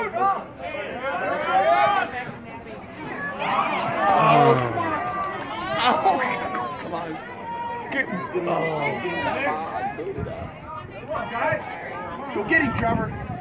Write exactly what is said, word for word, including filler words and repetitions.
Oh, come on. Get, oh. Come on, guys. Go get him, Trevor.